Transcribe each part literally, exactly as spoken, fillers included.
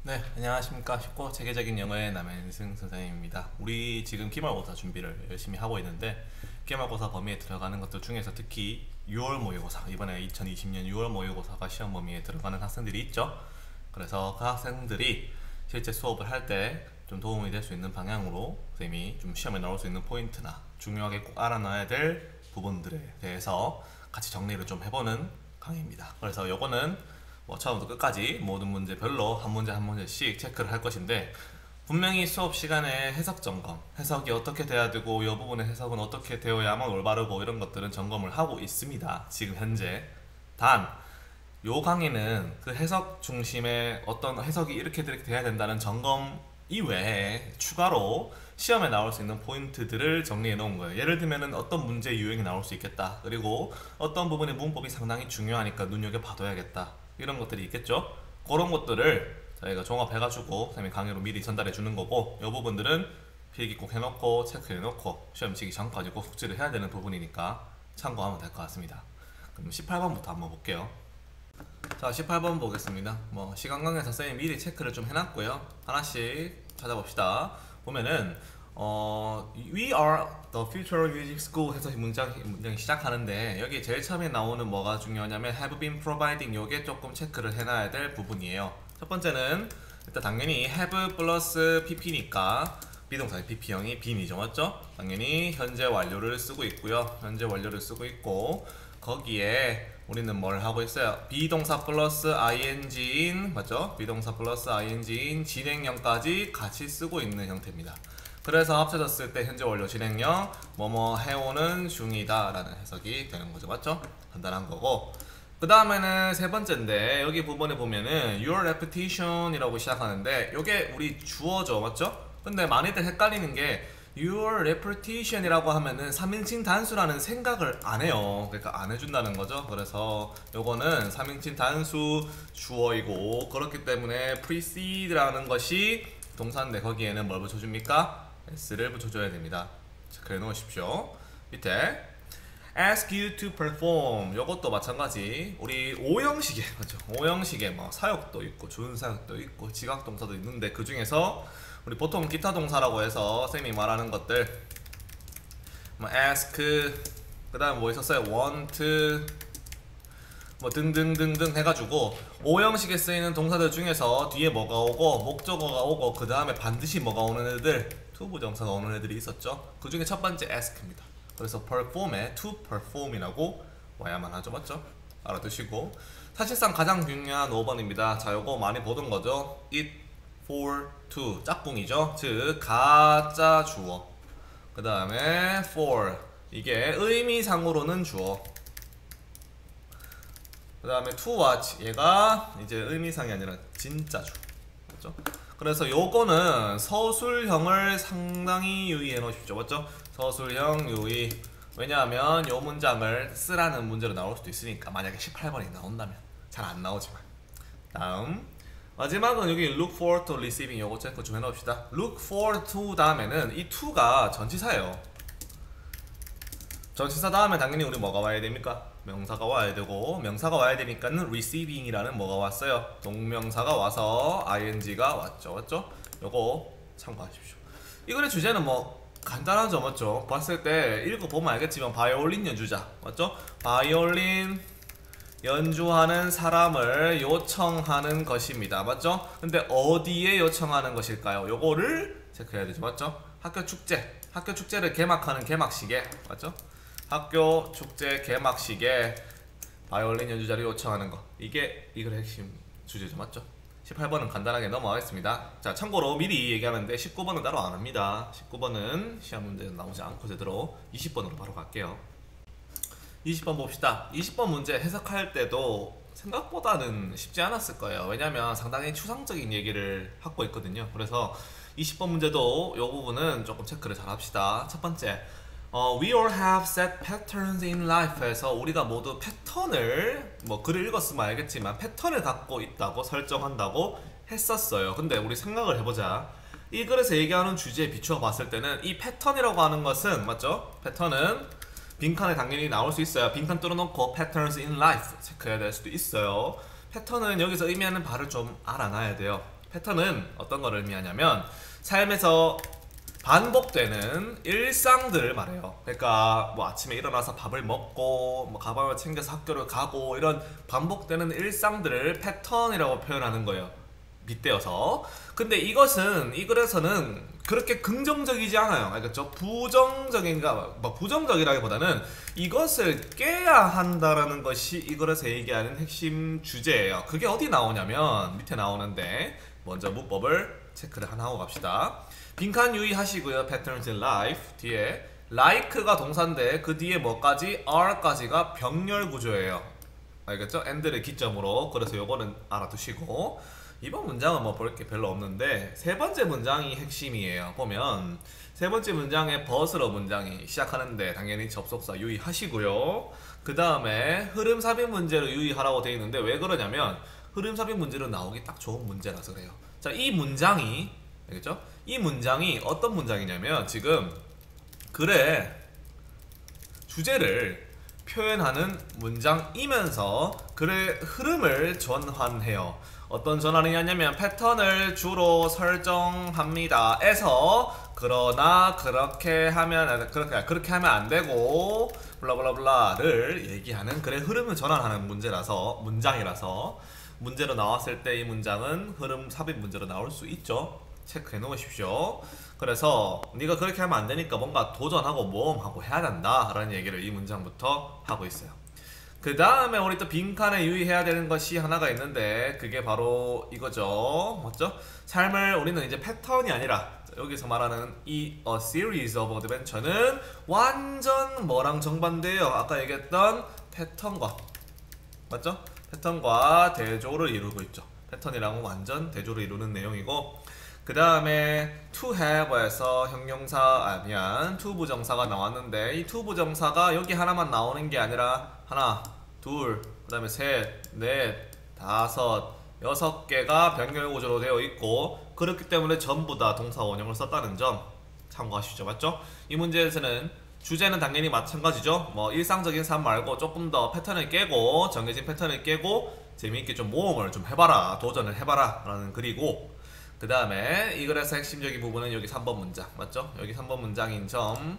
네, 안녕하십니까. 쉽고 체계적인 영어의 남현승 선생님입니다. 우리 지금 기말고사 준비를 열심히 하고 있는데 기말고사 범위에 들어가는 것들 중에서 특히 유월 모의고사, 이번에 이천이십 년 유월 모의고사가 시험 범위에 들어가는 학생들이 있죠. 그래서 그 학생들이 실제 수업을 할 때 좀 도움이 될 수 있는 방향으로 선생님이 좀 시험에 나올 수 있는 포인트나 중요하게 꼭 알아놔야 될 부분들에 대해서 같이 정리를 좀 해보는 강의입니다. 그래서 요거는 뭐 처음부터 끝까지 모든 문제별로 한 문제 한 문제씩 체크를 할 것인데, 분명히 수업 시간에 해석 점검, 해석이 어떻게 돼야 되고 이 부분의 해석은 어떻게 되어야만 올바르고 이런 것들은 점검을 하고 있습니다. 지금 현재. 단, 요 강의는 그 해석 중심의 어떤 해석이 이렇게 이렇게 돼야 된다는 점검 이외에 추가로 시험에 나올 수 있는 포인트들을 정리해 놓은 거예요. 예를 들면은 어떤 문제 유형이 나올 수 있겠다, 그리고 어떤 부분의 문법이 상당히 중요하니까 눈여겨봐둬야겠다, 이런 것들이 있겠죠. 그런 것들을 저희가 종합해가지고 선생님이 강의로 미리 전달해 주는 거고, 이 부분들은 필기 꼭 해놓고 체크해 놓고 시험 치기 전까지 꼭 숙지를 해야 되는 부분이니까 참고하면 될 것 같습니다. 그럼 십팔 번부터 한번 볼게요. 자, 십팔 번 보겠습니다. 뭐 시간 관계에서 선생님이 미리 체크를 좀 해놨고요. 하나씩 찾아봅시다. 보면은 어, We are the future music school 해서 문장, 문장이 시작하는데, 여기 제일 처음에 나오는 뭐가 중요하냐면 have been providing, 요게 조금 체크를 해놔야 될 부분이에요. 첫 번째는 일단 당연히 have 플러스 pp니까 비동사의 pp형이 bene이죠, 맞죠? 당연히 현재 완료를 쓰고 있고요. 현재 완료를 쓰고 있고, 거기에 우리는 뭘 하고 있어요? 비동사 플러스 ing인, 맞죠? 비동사 플러스 ing인 진행형까지 같이 쓰고 있는 형태입니다. 그래서 합쳐졌을 때 현재 완료 진행형 뭐뭐 해오는 중이다 라는 해석이 되는 거죠, 맞죠? 간단한 거고, 그 다음에는 세 번째인데, 여기 부분에 보면은 your repetition 이라고 시작하는데 요게 우리 주어죠, 맞죠? 근데 많이들 헷갈리는 게 your repetition 이라고 하면은 삼인칭 단수라는 생각을 안 해요. 그러니까 안 해준다는 거죠. 그래서 요거는 삼인칭 단수 주어이고, 그렇기 때문에 precede라는 것이 동사인데 거기에는 뭘 붙여줍니까? s를 붙여줘야 됩니다. 체크해 놓으십시오. 밑에 ask you to perform, 요것도 마찬가지. 우리 오형식에, 맞죠? 오형식에 뭐 사역도 있고 준사역도 있고 지각동사도 있는데, 그 중에서 우리 보통 기타 동사라고 해서 쌤이 말하는 것들 뭐 ask, 그 다음 뭐 있었어요? want, 뭐 등등등등 해가지고 오형식에 쓰이는 동사들 중에서 뒤에 뭐가 오고 목적어가 오고 그 다음에 반드시 뭐가 오는 애들, to 부정사가 오는 애들이 있었죠. 그 중에 첫 번째 ask입니다. 그래서 perform에 to perform이라고 와야만 하죠, 맞죠? 알아두시고, 사실상 가장 중요한 오 번입니다. 자, 요거 많이 보던 거죠. it for to, 짝꿍이죠. 즉 가짜 주어, 그 다음에 for, 이게 의미상으로는 주어, 그 다음에 to watch, 얘가 이제 의미상이 아니라 진짜 주어, 맞죠? 그래서 요거는 서술형을 상당히 유의해 놓으십시오, 맞죠? 서술형 유의. 왜냐하면 요 문장을 쓰라는 문제로 나올 수도 있으니까, 만약에 십팔 번이 나온다면. 잘 안 나오지만. 다음 마지막은 여기 look forward to receiving, 요거 체크 좀 해놓읍시다. look forward to 다음에는 이 to가 전치사예요. 전치사 다음에 당연히 우리 뭐가 와야 됩니까? 명사가 와야 되고, 명사가 와야 되니까는 receiving 이라는 뭐가 왔어요? 동명사가 와서 ing가 왔죠, 맞죠? 요거 참고하십시오. 이거의 주제는 뭐 간단하죠, 맞죠? 봤을 때 읽어보면 알겠지만 바이올린 연주자, 맞죠? 바이올린 연주하는 사람을 요청하는 것입니다, 맞죠? 근데 어디에 요청하는 것일까요? 요거를 체크해야 되죠, 맞죠? 학교 축제, 학교 축제를 개막하는 개막식에, 맞죠? 학교 축제 개막식에 바이올린 연주자를 요청하는 거, 이게 이걸 핵심 주제죠, 맞죠? 십팔 번은 간단하게 넘어가겠습니다. 자, 참고로 미리 얘기하는데 십구 번은 따로 안 합니다. 십구 번은 시험 문제 나오지 않고 제대로 이십 번으로 바로 갈게요. 이십 번 봅시다. 이십 번 문제 해석할 때도 생각보다는 쉽지 않았을 거예요. 왜냐면 상당히 추상적인 얘기를 하고 있거든요. 그래서 이십 번 문제도 이 부분은 조금 체크를 잘 합시다. 첫 번째, 어, We all have set patterns in life에서 우리가 모두 패턴을, 뭐 글을 읽었으면 알겠지만 패턴을 갖고 있다고 설정한다고 했었어요. 근데 우리 생각을 해보자. 이 글에서 얘기하는 주제에 비추어 봤을 때는 이 패턴이라고 하는 것은, 맞죠? 패턴은 빈칸에 당연히 나올 수 있어요. 빈칸 뚫어놓고 patterns in life 체크해야 될 수도 있어요. 패턴은 여기서 의미하는 바를 좀 알아놔야 돼요. 패턴은 어떤 걸 의미하냐면 삶에서 반복되는 일상들을 말해요. 그러니까 뭐 아침에 일어나서 밥을 먹고 뭐 가방을 챙겨서 학교를 가고 이런 반복되는 일상들을 패턴이라고 표현하는 거예요. 빗대어서. 근데 이것은 이 글에서는 그렇게 긍정적이지 않아요. 알겠죠? 부정적인가, 뭐 부정적이라기보다는 이것을 깨야 한다라는 것이 이 글에서 얘기하는 핵심 주제예요. 그게 어디 나오냐면 밑에 나오는데 먼저 문법을 체크를 하나 하고 갑시다. 빈칸 유의하시고요. Patterns in life 뒤에 like가 동사인데 그 뒤에 뭐까지? are까지가 병렬 구조예요. 알겠죠? and를 기점으로. 그래서 요거는 알아두시고 이번 문장은 뭐 볼 게 별로 없는데 세 번째 문장이 핵심이에요. 보면 세 번째 문장에 but으로 문장이 시작하는데 당연히 접속사 유의하시고요. 그 다음에 흐름 삽입 문제로 유의하라고 되어 있는데 왜 그러냐면 흐름 삽입 문제로 나오기 딱 좋은 문제라서 그래요. 자, 이 문장이 알겠죠? 이 문장이 어떤 문장이냐면 지금 글의 주제를 표현하는 문장이면서 글의 흐름을 전환해요. 어떤 전환이 하냐면 패턴을 주로 설정합니다 에서 그러나 그렇게 하면 그렇게 그렇게 하면 안 되고 블라블라블라를 얘기하는 글의 흐름을 전환하는 문제라서 문장이라서 문제로 나왔을 때 이 문장은 흐름 삽입 문제로 나올 수 있죠. 체크해 놓으십시오. 그래서 네가 그렇게 하면 안 되니까 뭔가 도전하고 모험하고 해야 된다 라는 얘기를 이 문장부터 하고 있어요. 그 다음에 우리 또 빈칸에 유의해야 되는 것이 하나가 있는데 그게 바로 이거죠. 맞죠? 삶을 우리는 이제 패턴이 아니라 여기서 말하는 이 A series of adventure는 완전 뭐랑 정반대예요. 아까 얘기했던 패턴과 맞죠? 패턴과 대조를 이루고 있죠. 패턴이랑은 완전 대조를 이루는 내용이고 그 다음에 to have에서 형용사 아 미안 to 부정사가 나왔는데 이 to 부정사가 여기 하나만 나오는 게 아니라 하나 둘 그 다음에 셋 넷 다섯 여섯 개가 병렬 구조로 되어 있고 그렇기 때문에 전부 다 동사 원형을 썼다는 점 참고하시죠. 맞죠? 이 문제에서는 주제는 당연히 마찬가지죠. 뭐 일상적인 삶 말고 조금 더 패턴을 깨고 정해진 패턴을 깨고 재미있게 좀 모험을 좀 해봐라 도전을 해봐라 라는 글이고 그 다음에 이 글에서 핵심적인 부분은 여기 삼 번 문장 맞죠? 여기 삼 번 문장인 점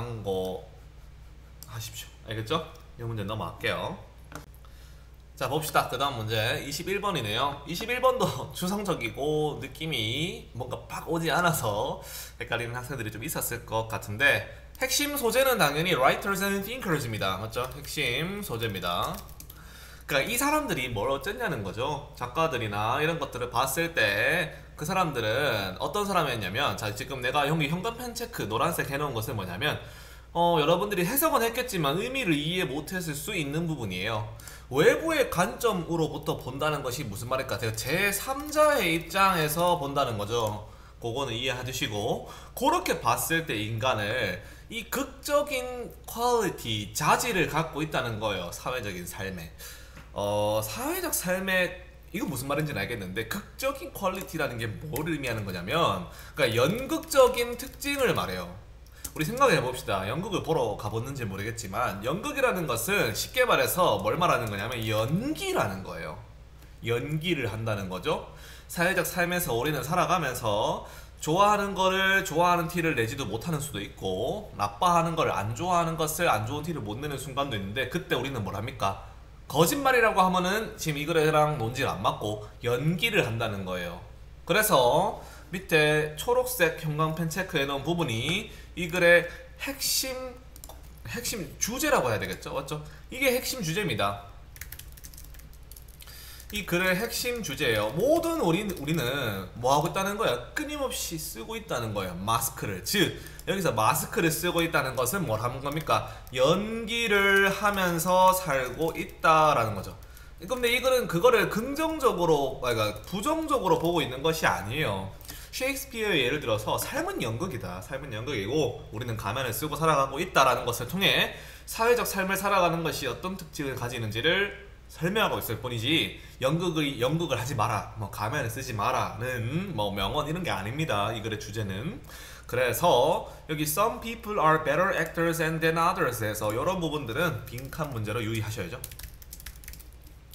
참고하십시오. 알겠죠? 이 문제 넘어갈게요. 자 봅시다. 그 다음 문제 이십일 번이네요 이십일 번도 추상적이고 느낌이 뭔가 팍 오지 않아서 헷갈리는 학생들이 좀 있었을 것 같은데 핵심 소재는 당연히 writers and thinkers입니다. 맞죠? 핵심 소재입니다. 그러니까 이 사람들이 뭘 어쨌냐는 거죠. 작가들이나 이런 것들을 봤을 때 그 사람들은 어떤 사람이었냐면 자 지금 내가 여기 형광펜 체크 노란색 해놓은 것은 뭐냐면 어 여러분들이 해석은 했겠지만 의미를 이해 못했을 수 있는 부분이에요. 외부의 관점으로부터 본다는 것이 무슨 말일까? 제삼자의 입장에서 본다는 거죠. 그거는 이해해 두시고 그렇게 봤을 때 인간을 이 극적인 퀄리티, 자질을 갖고 있다는 거예요. 사회적인 삶에 어 사회적 삶에 이거 무슨 말인지는 알겠는데 극적인 퀄리티라는 게 뭘 의미하는 거냐면 그러니까 연극적인 특징을 말해요. 우리 생각해 봅시다. 연극을 보러 가봤는지 모르겠지만 연극이라는 것은 쉽게 말해서 뭘 말하는 거냐면 연기라는 거예요. 연기를 한다는 거죠. 사회적 삶에서 우리는 살아가면서 좋아하는 거를 좋아하는 티를 내지도 못하는 수도 있고 나빠하는 걸 안 좋아하는 것을 안 좋은 티를 못 내는 순간도 있는데 그때 우리는 뭘 합니까? 거짓말이라고 하면은 지금 이 글이랑 논지를 안 맞고 연기를 한다는 거예요. 그래서 밑에 초록색 형광펜 체크해 놓은 부분이 이 글의 핵심 핵심 주제라고 해야 되겠죠? 맞죠? 이게 핵심 주제입니다. 이 글의 핵심 주제예요. 모든 우리, 우리는 뭐 하고 있다는 거야? 끊임없이 쓰고 있다는 거예요. 마스크를. 즉 여기서 마스크를 쓰고 있다는 것은 뭘 하는 겁니까? 연기를 하면서 살고 있다라는 거죠. 근데 이 글은 그거를 긍정적으로, 그러니까 부정적으로 보고 있는 것이 아니에요. 셰익스피어의 예를 들어서 삶은 연극이다. 삶은 연극이고 우리는 가면을 쓰고 살아가고 있다라는 것을 통해 사회적 삶을 살아가는 것이 어떤 특징을 가지는지를 설명하고 있을 뿐이지 연극을, 연극을 하지 마라, 뭐 가면을 쓰지 마라는 뭐 명언 이런 게 아닙니다. 이 글의 주제는. 그래서 여기 some people are better actors than others 에서 이런 부분들은 빈칸 문제로 유의하셔야죠.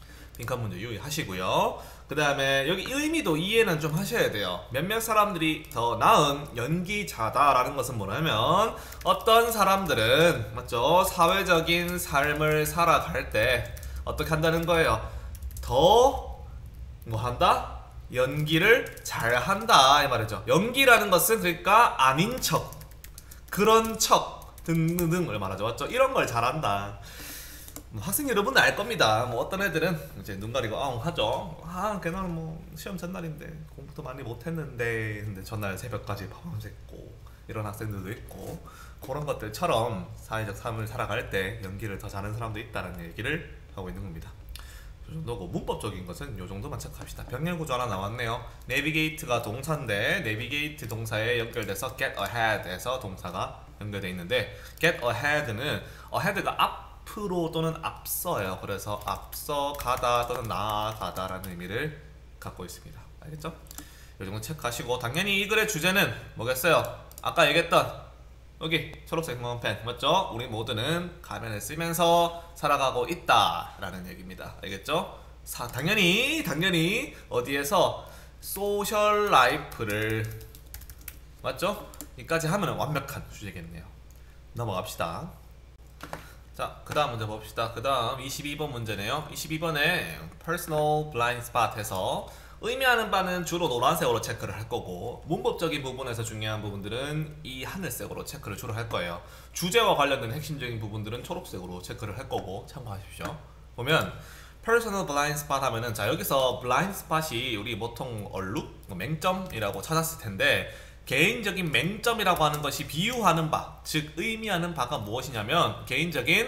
빈칸 문제 유의하시고요. 그 다음에 여기 의미도 이해는 좀 하셔야 돼요. 몇몇 사람들이 더 나은 연기자다라는 것은 뭐냐면 어떤 사람들은 맞죠? 사회적인 삶을 살아갈 때 어떻게 한다는 거예요? 더 뭐 한다? 연기를 잘 한다 이 말이죠. 연기라는 것은 그러니까 아닌 척, 그런 척 등등등을 말하죠. 맞죠? 이런 걸 잘한다. 뭐 학생 여러분도 알 겁니다. 뭐 어떤 애들은 이제 눈 가리고 아 하죠. 아 걔는 뭐 시험 전날인데 공부도 많이 못했는데 근데 전날 새벽까지 밤새고 이런 학생들도 있고 그런 것들처럼 사회적 삶을 살아갈 때 연기를 더 잘하는 사람도 있다는 얘기를 하고 있는 겁니다. 이 정도고 문법적인 것은 이 정도만 체크합시다. 병렬 구조 하나 나왔네요. navigate가 동사인데 navigate 동사에 연결돼서 get ahead에서 동사가 연결돼 있는데 get ahead는 ahead가 앞으로 또는 앞서요. 그래서 앞서 가다 또는 나아가다 라는 의미를 갖고 있습니다. 알겠죠? 이 정도 체크하시고 당연히 이 글의 주제는 뭐겠어요? 아까 얘기했던 여기 초록색 형광펜 맞죠? 우리 모두는 가면을 쓰면서 살아가고 있다 라는 얘기입니다. 알겠죠? 사, 당연히 당연히 어디에서 소셜 라이프를 맞죠? 여기까지 하면 완벽한 주제겠네요. 넘어갑시다. 자, 그 다음 문제 봅시다. 그 다음 이십이 번 문제네요. 이십이 번에 personal blind spot에서 의미하는 바는 주로 노란색으로 체크를 할 거고 문법적인 부분에서 중요한 부분들은 이 하늘색으로 체크를 주로 할 거예요. 주제와 관련된 핵심적인 부분들은 초록색으로 체크를 할 거고 참고하십시오. 보면 personal blind spot 하면은 자 여기서 blind spot이 우리 보통 얼룩, 맹점이라고 찾았을 텐데 개인적인 맹점이라고 하는 것이 비유하는 바, 즉 의미하는 바가 무엇이냐면 개인적인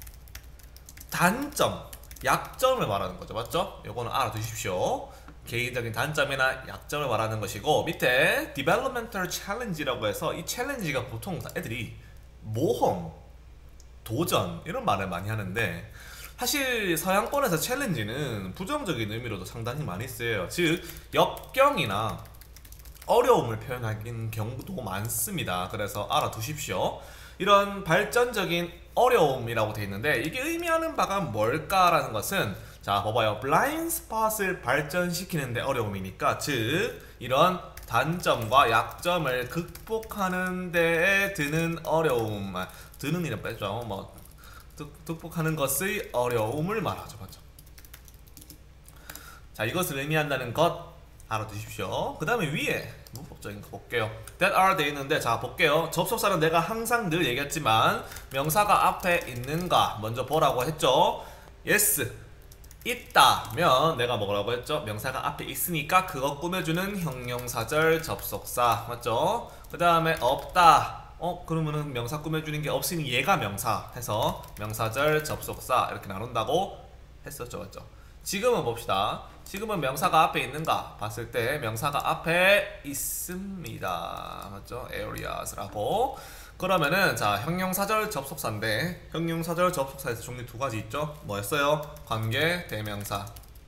단점, 약점을 말하는 거죠. 맞죠? 요거는 알아두십시오. 개인적인 단점이나 약점을 말하는 것이고 밑에 developmental challenge라고 해서 이 챌린지가 보통 애들이 모험, 도전 이런 말을 많이 하는데 사실 서양권에서 챌린지는 부정적인 의미로도 상당히 많이 쓰여요. 즉 역경이나 어려움을 표현하는 경우도 많습니다. 그래서 알아두십시오. 이런 발전적인 어려움이라고 되어 있는데 이게 의미하는 바가 뭘까라는 것은 자 봐봐요. 블라인드 스팟을 발전시키는데 어려움이니까 즉 이런 단점과 약점을 극복하는 데에 드는 어려움 드는 이름 빼죠. 뭐 극복하는 것의 어려움을 말하죠. 맞죠? 자 이것을 의미한다는 것 알아두십시오. 그 다음에 위에 문법적인 거 볼게요. that are 돼 있는데 자 볼게요. 접속사는 내가 항상 늘 얘기했지만 명사가 앞에 있는가 먼저 보라고 했죠. yes 있다면 내가 뭐라고 했죠? 명사가 앞에 있으니까 그거 꾸며주는 형용사절 접속사 맞죠? 그 다음에 없다 어 그러면은 명사 꾸며주는 게 없으니 얘가 명사 해서 명사절 접속사 이렇게 나눈다고 했었죠. 맞죠? 지금은 봅시다. 지금은 명사가 앞에 있는가 봤을 때 명사가 앞에 있습니다. 맞죠? areas라고. 그러면은 자 형용사절 접속사인데 형용사절 접속사에서 종류 두 가지 있죠. 뭐였어요? 관계 대명사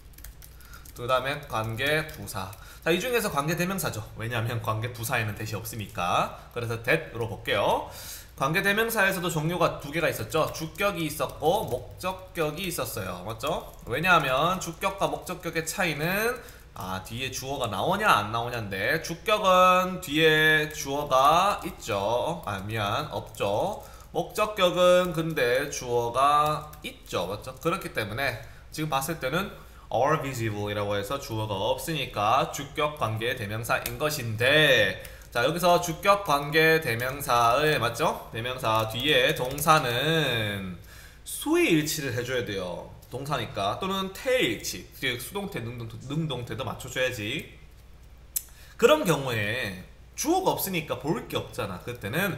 그 다음에 관계 부사. 자 이 중에서 관계 대명사죠. 왜냐하면 관계 부사에는 대시 없으니까. 그래서 that으로 볼게요. 관계 대명사에서도 종류가 두 개가 있었죠. 주격이 있었고 목적격이 있었어요. 맞죠? 왜냐하면 주격과 목적격의 차이는 아 뒤에 주어가 나오냐 안 나오냐인데 주격은 뒤에 주어가 있죠. 아 미안 없죠. 목적격은 근데 주어가 있죠. 맞죠? 그렇기 때문에 지금 봤을 때는 are visible 이라고 해서 주어가 없으니까 주격 관계 대명사인 것인데 자 여기서 주격 관계 대명사의 맞죠? 대명사 뒤에 동사는 수의 일치를 해줘야 돼요. 동사니까. 또는 태의 일치, 즉 수동태, 능동태, 능동태도 맞춰줘야지. 그런 경우에 주어가 없으니까 볼 게 없잖아. 그때는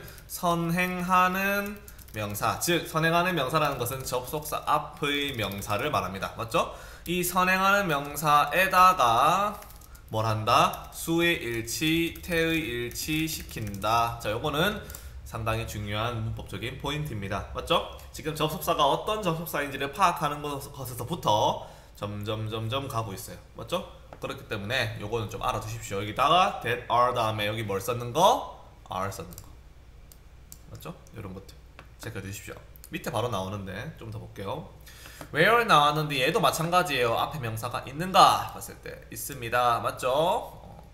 선행하는 명사, 즉 선행하는 명사라는 것은 접속사 앞의 명사를 말합니다. 맞죠? 이 선행하는 명사에다가 뭘 한다? 수의 일치, 태의 일치 시킨다. 자, 요거는 상당히 중요한 문법적인 포인트입니다. 맞죠? 지금 접속사가 어떤 접속사인지를 파악하는 것에서부터 점점 점점 가고 있어요. 맞죠? 그렇기 때문에 요거는 좀 알아두십시오. 여기다가 that are 다음에 여기 뭘 썼는 거? are 썼는 거. 맞죠? 이런 것들 체크해 두십시오. 밑에 바로 나오는데 좀 더 볼게요. where 나왔는데 얘도 마찬가지예요. 앞에 명사가 있는가 봤을 때 있습니다. 맞죠? 어.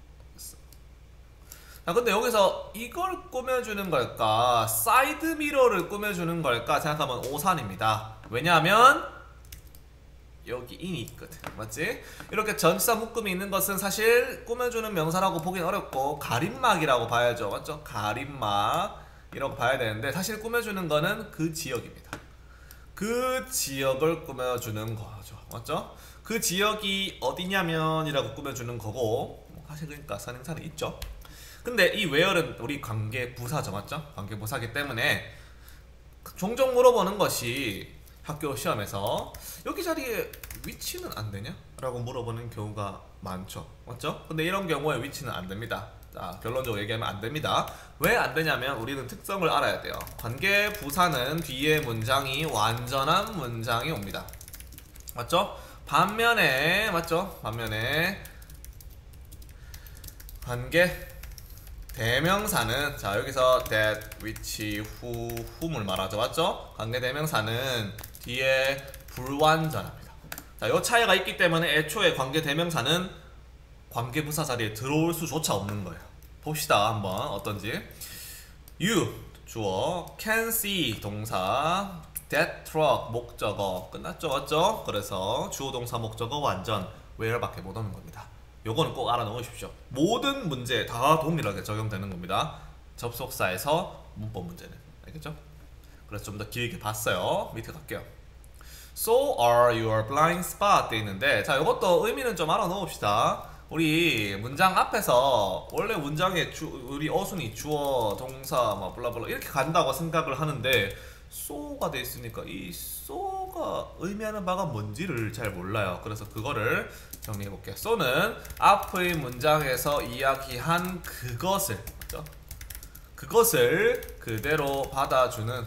자, 근데 여기서 이걸 꾸며주는 걸까? 사이드 미러를 꾸며주는 걸까? 생각하면 오산입니다. 왜냐하면 여기 인이 있거든. 맞지? 이렇게 전치사 묶음이 있는 것은 사실 꾸며주는 명사라고 보긴 어렵고 가림막이라고 봐야죠. 맞죠? 가림막 이라고 봐야 되는데 사실 꾸며주는 거는 그 지역입니다. 그 지역을 꾸며주는 거죠. 맞죠? 그 지역이 어디냐면 이라고 꾸며주는 거고 사실 그러니까 선행사는 있죠. 근데 이 where는 우리 관계 부사죠. 맞죠? 관계 부사기 때문에 종종 물어보는 것이 학교 시험에서 여기 자리에 위치는 안 되냐? 라고 물어보는 경우가 많죠. 맞죠? 근데 이런 경우에 위치는 안 됩니다. 자, 결론적으로 얘기하면 안 됩니다. 왜 안 되냐면 우리는 특성을 알아야 돼요. 관계 부사는 뒤에 문장이 완전한 문장이 옵니다. 맞죠? 반면에 맞죠? 반면에 관계 대명사는 자 여기서 that, which, who, whom을 말하죠. 맞죠? 관계 대명사는 뒤에 불완전합니다. 자, 요 차이가 있기 때문에 애초에 관계 대명사는 관계 부사 자리에 들어올 수조차 없는 거예요. 봅시다 한번 어떤지. You 주어, can see 동사, that truck 목적어 끝났죠. 맞죠? 그래서 주어 동사 목적어 완전 where밖에 못 오는 겁니다. 요거는 꼭 알아놓으십시오. 모든 문제에 다 동일하게 적용되는 겁니다. 접속사에서 문법 문제는. 알겠죠? 그래서 좀 더 길게 봤어요. 밑에 갈게요. So are your blind spot 돼 있는데 자 이것도 의미는 좀 알아놓읍시다. 우리 문장 앞에서 원래 문장에 주, 우리 어순이 주어, 동사, 막 블라블라 이렇게 간다고 생각을 하는데 so가 돼 있으니까 이 so가 의미하는 바가 뭔지를 잘 몰라요. 그래서 그거를 정리해 볼게요. so는 앞의 문장에서 이야기한 그것을 맞죠? 그것을 그대로 받아주는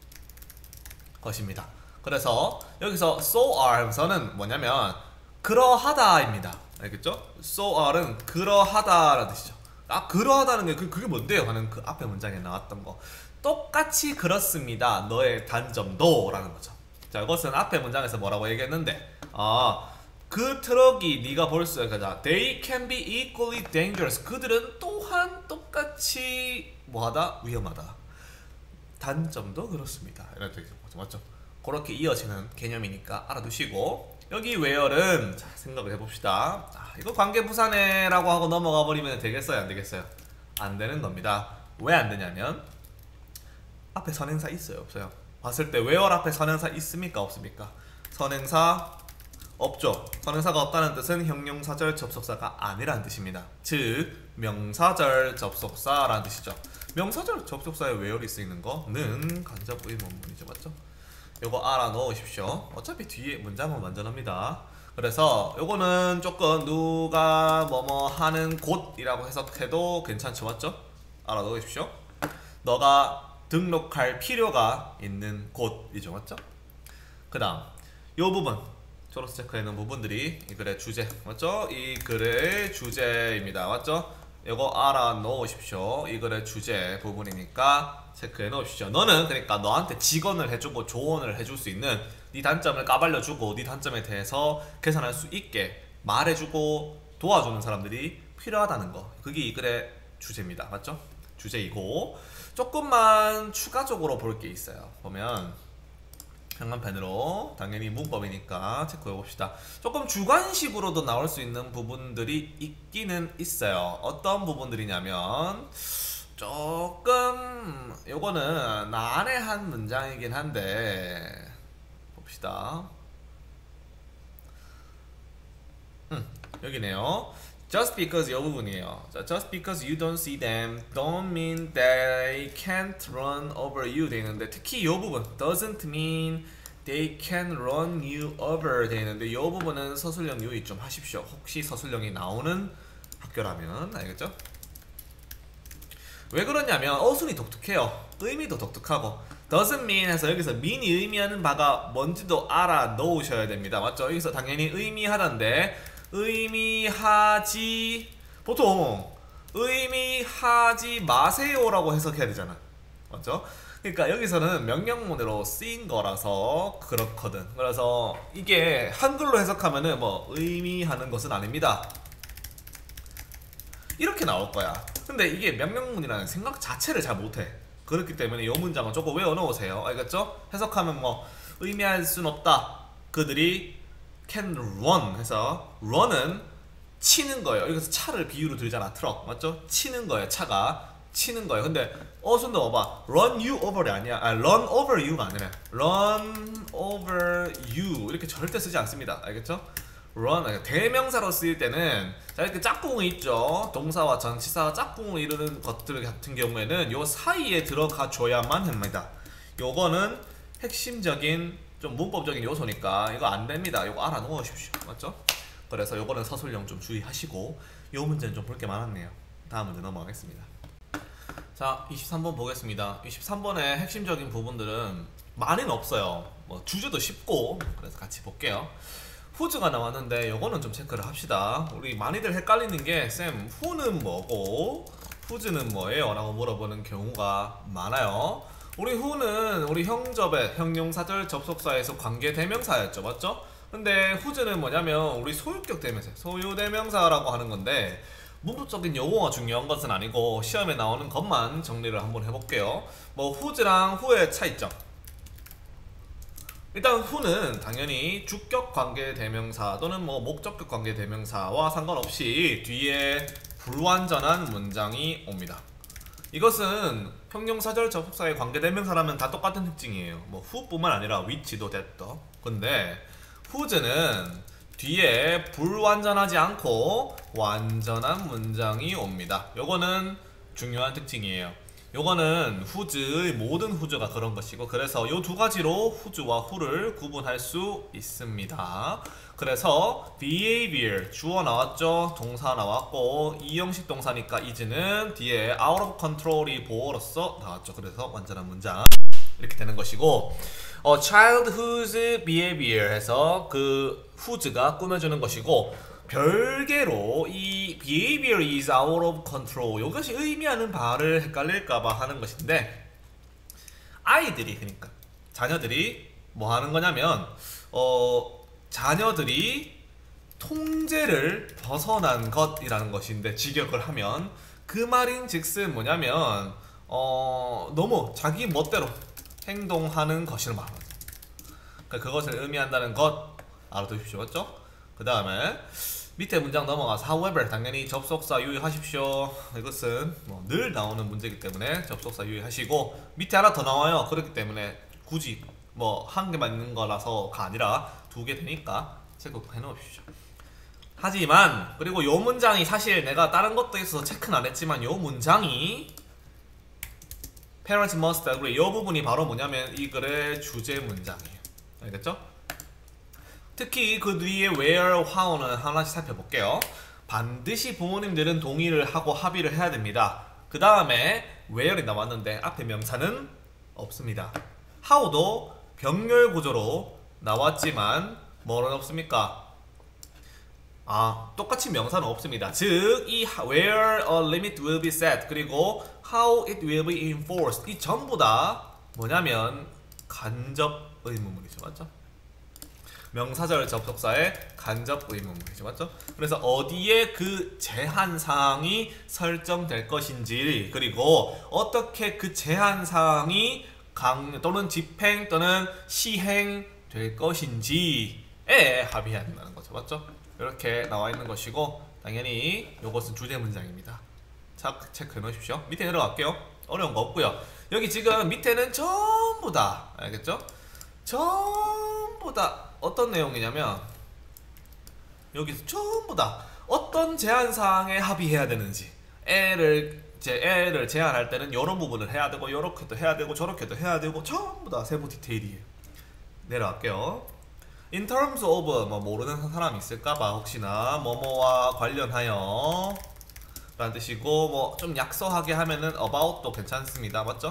것입니다. 그래서 여기서 so are 하면서는 뭐냐면 그러하다입니다. 알겠죠? so are는 그러하다라는 뜻이죠. 아 그러하다는 게 그, 그게 뭔데요? 하는 그 앞에 문장에 나왔던 거 똑같이 그렇습니다. 너의 단점도 라는 거죠. 자 이것은 앞에 문장에서 뭐라고 얘기했는데 아 그 트럭이 네가 볼 수 있다. They can be equally dangerous. 그들은 또한 똑같이 뭐하다? 위험하다. 단점도 그렇습니다. 이런 뜻이죠. 맞죠? 그렇게 이어지는 개념이니까 알아두시고 여기 where는 자, 생각을 해봅시다. 아, 이거 관계부사네라고 하고 넘어가 버리면 되겠어요? 안 되겠어요? 안 되는 겁니다. 왜 안 되냐면 앞에 선행사 있어요? 없어요? 봤을 때 where 앞에 선행사 있습니까? 없습니까? 선행사 없죠. 선행사가 없다는 뜻은 형용사절 접속사가 아니라는 뜻입니다. 즉 명사절 접속사라는 뜻이죠. 명사절 접속사에 where이 쓰이는 거는 간접 의문문이죠. 맞죠? 요거 알아 놓으십시오. 어차피 뒤에 문장은 완전합니다. 그래서 요거는 조금 누가 뭐뭐 하는 곳이라고 해석해도 괜찮죠. 맞죠? 알아 놓으십시오. 너가 등록할 필요가 있는 곳이죠. 맞죠? 그 다음 요 부분 초록색 체크해놓은 부분들이 이 글의 주제 맞죠? 이 글의 주제입니다. 맞죠? 이거 알아 놓으십시오. 이 글의 주제 부분이니까 체크해 놓으십시오. 너는 그러니까 너한테 직언을 해주고 조언을 해줄 수 있는 네 단점을 까발려주고 네 단점에 대해서 개선할 수 있게 말해주고 도와주는 사람들이 필요하다는 거 그게 이 글의 주제입니다. 맞죠? 주제이고 조금만 추가적으로 볼 게 있어요. 보면 평간펜으로 당연히 문법이니까 체크해 봅시다. 조금 주관식으로도 나올 수 있는 부분들이 있기는 있어요. 어떤 부분들이냐면 조금 요거는 난해한 문장이긴 한데 봅시다. 음, 여기네요. Just because 이 부분이에요. Just because you don't see them don't mean they can't run over you 돼 있는데 특히 이 부분 doesn't mean they can run you over 돼 있는데 이 부분은 서술형 유의 좀 하십시오. 혹시 서술형이 나오는 학교라면 알겠죠? 왜 그러냐면 어순이 독특해요. 의미도 독특하고 doesn't mean 해서 여기서 mean이 의미하는 바가 뭔지도 알아 놓으셔야 됩니다. 맞죠? 여기서 당연히 의미하다인데 의미하지 보통 의미하지 마세요라고 해석해야 되잖아. 맞죠? 그러니까 여기서는 명령문으로 쓰인 거라서 그렇거든. 그래서 이게 한글로 해석하면은 뭐 의미하는 것은 아닙니다 이렇게 나올 거야. 근데 이게 명령문이라는 생각 자체를 잘 못해. 그렇기 때문에 이 문장은 조금 외워 놓으세요. 알겠죠? 해석하면 뭐 의미할 순 없다. 그들이 can run 해서 run은 치는 거예요. 여기서 차를 비유로 들잖아. 트럭 맞죠? 치는 거예요. 차가 치는 거예요. 근데 어순 넣어봐. run you over이 아니야. 아, run over you가 아니라 run over you 이렇게 절대 쓰지 않습니다. 알겠죠? run 대명사로 쓰일 때는 자 이렇게 짝꿍이 있죠. 동사와 전치사가 짝꿍을 이루는 것들 같은 경우에는 요 사이에 들어가 줘야만 합니다. 요거는 핵심적인 좀 문법적인 요소니까 이거 안 됩니다. 이거 알아 놓으십시오. 맞죠? 그래서 요거는 서술형 좀 주의하시고 요 문제는 좀 볼 게 많았네요. 다음 문제 넘어가겠습니다. 자, 이십삼 번 보겠습니다. 이십삼 번의 핵심적인 부분들은 많이는 없어요. 뭐 주제도 쉽고 그래서 같이 볼게요. 후즈가 나왔는데 요거는 좀 체크를 합시다. 우리 많이들 헷갈리는 게 쌤 후는 뭐고 후즈는 뭐예요? 라고 물어보는 경우가 많아요. 우리 후는 우리 형접의 형용사절 접속사에서 관계대명사였죠. 맞죠? 근데 후즈는 뭐냐면 우리 소유격 대명사, 소유대명사라고 하는 건데 문법적인 용어가 중요한 것은 아니고 시험에 나오는 것만 정리를 한번 해볼게요. 뭐 후즈랑 후의 차이점. 일단 후는 당연히 주격 관계 대명사 또는 뭐 목적격 관계 대명사와 상관없이 뒤에 불완전한 문장이 옵니다. 이것은 형용사절 접속사의 관계 대명사라면 다 똑같은 특징이에요. 뭐 후뿐만 아니라 위치도 됐더. 근데 후즈는 뒤에 불완전하지 않고 완전한 문장이 옵니다. 요거는 중요한 특징이에요. 요거는 후즈의 모든 후즈가 그런 것이고 그래서 요 두 가지로 후즈와 후를 구분할 수 있습니다. 그래서 behavior 주어 나왔죠. 동사 나왔고 이형식 동사니까 is는 뒤에 out of control이 보어로서 나왔죠. 그래서 완전한 문장 이렇게 되는 것이고 어, child whose behavior 해서 그 whose가 꾸며주는 것이고 별개로 이 behavior is out of control 이것이 의미하는 바를 헷갈릴까봐 하는 것인데 아이들이 그러니까 자녀들이 뭐 하는 거냐면 어 자녀들이 통제를 벗어난 것이라는 것인데 직역을 하면 그 말인즉슨 뭐냐면 어 너무 자기 멋대로 행동하는 것을 말하죠. 그러니까 그것을 의미한다는 것 알아두십시오. 맞죠? 그 다음에 밑에 문장 넘어가서 however 당연히 접속사 유의하십시오. 이것은 뭐 늘 나오는 문제이기 때문에 접속사 유의하시고 밑에 하나 더 나와요. 그렇기 때문에 굳이 뭐 한 개만 있는 거라서가 아니라 두 개 되니까 체크 해놓으십시오. 하지만 그리고 요 문장이 사실 내가 다른 것도 있어서 체크는 안 했지만 요 문장이 Parents must agree 요 부분이 바로 뭐냐면 이 글의 주제 문장이에요. 알겠죠? 특히 그 뒤에 where, how는 하나씩 살펴볼게요. 반드시 부모님들은 동의를 하고 합의를 해야 됩니다. 그 다음에 where이 나왔는데 앞에 명사는 없습니다. how도 병렬 구조로 나왔지만 뭐는 없습니까? 아, 똑같이 명사는 없습니다. 즉, 이 where a limit will be set 그리고 how it will be enforced 이 전부 다 뭐냐면 간접 의문문이죠. 맞죠? 명사절 접속사의 간접 의문문이죠. 맞죠? 그래서 어디에 그 제한사항이 설정될 것인지 그리고 어떻게 그 제한사항이 강 또는 집행 또는 시행될 것인지에 합의해야 된다는 거죠. 맞죠? 이렇게 나와 있는 것이고 당연히 이것은 주제 문장입니다. 자, 체크해 놓으십시오. 밑에 내려갈게요. 어려운 거 없고요. 여기 지금 밑에는 전부 다 알겠죠? 전부 다 어떤 내용이냐면 여기서 전부 다 어떤 제한사항에 합의해야 되는지 애를 제 애를 제한할 때는 이런 부분을 해야 되고 이렇게도 해야 되고 저렇게도 해야 되고 전부 다 세부 디테일이에요. 내려갈게요. In terms of 뭐 모르는 사람 있을까봐 혹시나 뭐뭐와 관련하여 라는 뜻이고 뭐 좀 약소하게 하면은 about도 괜찮습니다. 맞죠?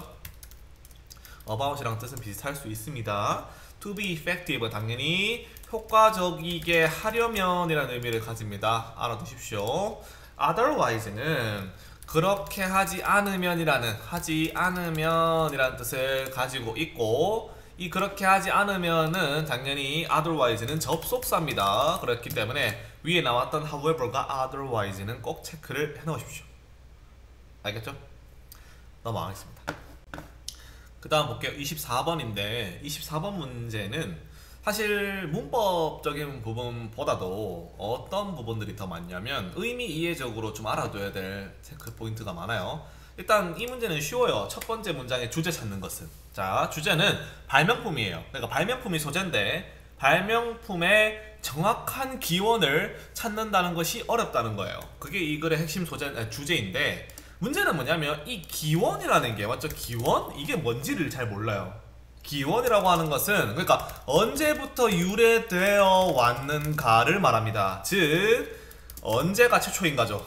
about이랑 뜻은 비슷할 수 있습니다. To be effective 당연히 효과적이게 하려면 이라는 의미를 가집니다. 알아두십시오. otherwise는 그렇게 하지 않으면이라는 하지 않으면이라는 뜻을 가지고 있고, 이 그렇게 하지 않으면은 당연히 otherwise는 접속사입니다. 그렇기 때문에 위에 나왔던 however가 otherwise는 꼭 체크를 해 놓으십시오. 알겠죠? 넘어가겠습니다. 그 다음 볼게요. 이십사 번인데 이십사 번 문제는 사실 문법적인 부분보다도 어떤 부분들이 더 많냐면 의미 이해적으로 좀 알아둬야 될 체크 포인트가 많아요. 일단 이 문제는 쉬워요. 첫 번째 문장의 주제 찾는 것은, 자, 주제는 발명품이에요. 그러니까 발명품이 소재인데 발명품의 정확한 기원을 찾는다는 것이 어렵다는 거예요. 그게 이 글의 핵심 소재, 아니, 주제인데 문제는 뭐냐면 이 기원이라는 게, 맞죠? 기원? 이게 뭔지를 잘 몰라요. 기원이라고 하는 것은 그러니까 언제부터 유래되어 왔는가를 말합니다. 즉 언제가 최초인가죠.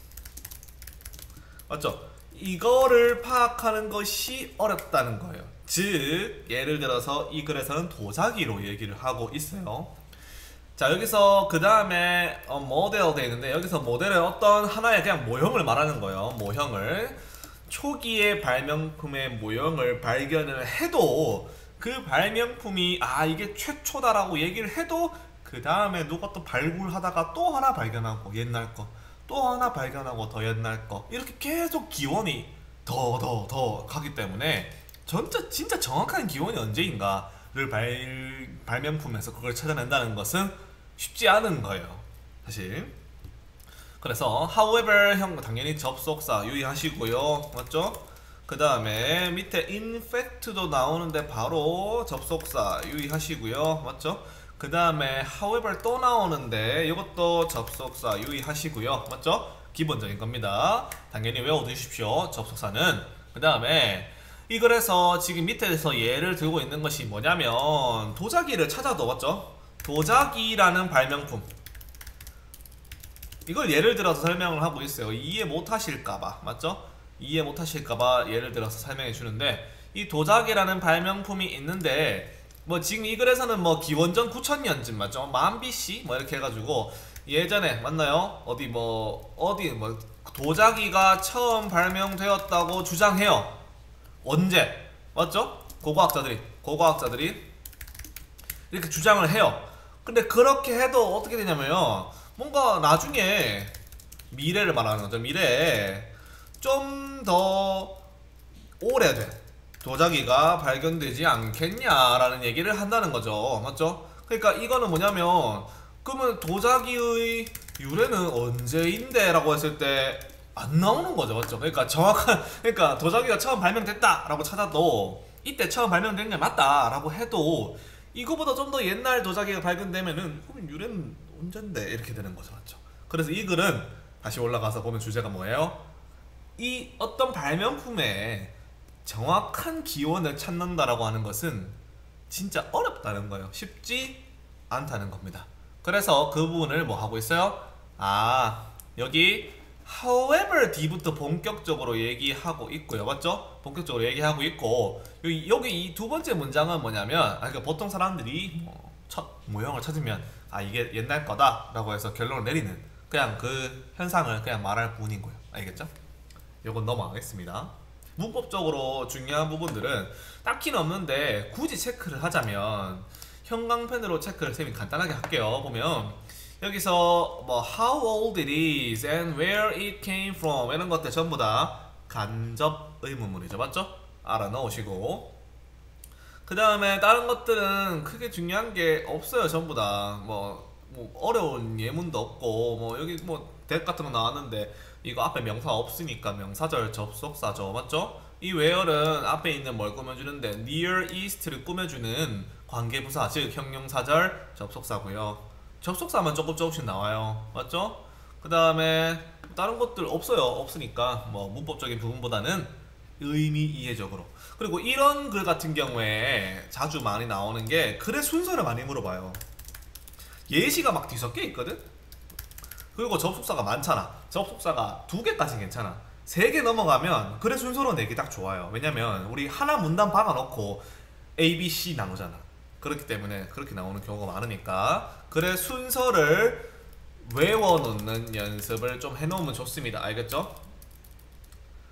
맞죠? 이거를 파악하는 것이 어렵다는 거예요. 즉 예를 들어서 이 글에서는 도자기로 얘기를 하고 있어요. 자, 여기서 그 다음에 어, 모델 되어 있는데 여기서 모델은 어떤 하나의 그냥 모형을 말하는 거예요. 모형을. 초기의 발명품의 모형을 발견을 해도 그 발명품이 아 이게 최초다라고 얘기를 해도 그 다음에 누가 또 발굴하다가 또 하나 발견하고 옛날 거 또 하나 발견하고 더 옛날 거 이렇게 계속 기원이 더 더 더 가기 때문에 진짜 진짜 정확한 기원이 언제인가를 발, 발명품에서 그걸 찾아낸다는 것은 쉽지 않은 거예요, 사실. 그래서 however 형 당연히 접속사 유의하시고요, 맞죠? 그 다음에 밑에 in fact도 나오는데 바로 접속사 유의하시고요, 맞죠? 그 다음에 however 또 나오는데 이것도 접속사 유의하시고요, 맞죠? 기본적인 겁니다. 당연히 외워두십시오, 접속사는. 그 다음에 이 글에서 지금 밑에서 예를 들고 있는 것이 뭐냐면 도자기를 찾아도, 맞죠? 도자기라는 발명품, 이걸 예를 들어서 설명을 하고 있어요. 이해 못하실까봐, 맞죠? 이해 못하실까봐 예를 들어서 설명해 주는데 이 도자기라는 발명품이 있는데 뭐 지금 이 글에서는 뭐 기원전 구천 년쯤, 맞죠? 만 비씨 뭐 이렇게 해가지고 예전에 맞나요? 어디 뭐 어디 뭐 도자기가 처음 발명되었다고 주장해요. 언제? 맞죠? 고고학자들이 고고학자들이 이렇게 주장을 해요. 근데 그렇게 해도 어떻게 되냐면요, 뭔가 나중에 미래를 말하는 거죠. 미래에 좀 더 오래된 도자기가 발견되지 않겠냐라는 얘기를 한다는 거죠, 맞죠? 그러니까 이거는 뭐냐면 그러면 도자기의 유래는 언제인데 라고 했을 때 안 나오는 거죠, 맞죠? 그러니까 정확한, 그러니까 도자기가 처음 발명됐다 라고 찾아도 이때 처음 발명된 게 맞다 라고 해도 이거보다 좀 더 옛날 도자기가 발견되면은 그럼 유래는 언젠데 이렇게 되는 거죠, 맞죠? 그래서 이 글은 다시 올라가서 보면 주제가 뭐예요? 이 어떤 발명품의 정확한 기원을 찾는다라고 하는 것은 진짜 어렵다는 거예요. 쉽지 않다는 겁니다. 그래서 그 부분을 뭐 하고 있어요? 아, 여기 however D부터 본격적으로 얘기하고 있고요, 맞죠? 본격적으로 얘기하고 있고 여기, 여기 이 두 번째 문장은 뭐냐면 아, 그러니까 보통 사람들이 뭐 첫 모형을 찾으면 아 이게 옛날 거다 라고 해서 결론을 내리는 그냥 그 현상을 그냥 말할 뿐인 거예요. 알겠죠? 요건 넘어가겠습니다. 문법적으로 중요한 부분들은 딱히는 없는데 굳이 체크를 하자면 형광펜으로 체크를 쌤이 간단하게 할게요. 보면 여기서 뭐 how old it is and where it came from 이런 것들 전부 다 간접 의문문이죠, 맞죠? 알아 넣으시고 그 다음에 다른 것들은 크게 중요한 게 없어요. 전부 다 뭐 뭐 어려운 예문도 없고 뭐 여기 뭐 대학 같은 거 나왔는데 이거 앞에 명사 없으니까 명사절 접속사죠, 맞죠? 이 where는 앞에 있는 뭘 꾸며주는데 near east를 꾸며주는 관계부사, 즉 형용사절 접속사고요. 접속사만 조금 조금씩 나와요, 맞죠? 그 다음에 다른 것들 없어요. 없으니까 뭐 문법적인 부분보다는 의미 이해적으로. 그리고 이런 글 같은 경우에 자주 많이 나오는 게 글의 순서를 많이 물어봐요. 예시가 막 뒤섞여 있거든? 그리고 접속사가 많잖아. 접속사가 두 개까지 괜찮아. 세 개 넘어가면 글의 순서로 내기 딱 좋아요. 왜냐면 우리 하나 문단 박아놓고 A, B, C 나누잖아. 그렇기 때문에 그렇게 나오는 경우가 많으니까 글의 순서를 외워놓는 연습을 좀 해놓으면 좋습니다. 알겠죠?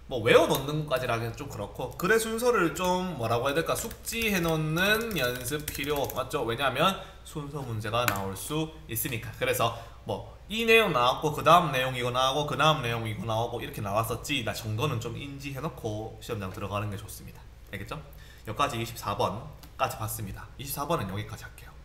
뭐 외워놓는 것까지라기는 좀 그렇고 글의 순서를 좀 뭐라고 해야 될까 숙지해놓는 연습 필요 맞죠? 왜냐하면 순서 문제가 나올 수 있으니까. 그래서 뭐 이 내용 나왔고 그 다음 내용 이거 나오고 그 다음 내용 이거 나오고 이렇게 나왔었지 나 정도는 좀 인지해놓고 시험장 들어가는 게 좋습니다. 알겠죠? 여기까지 이십사 번까지 봤습니다. 이십사 번은 여기까지 할게요.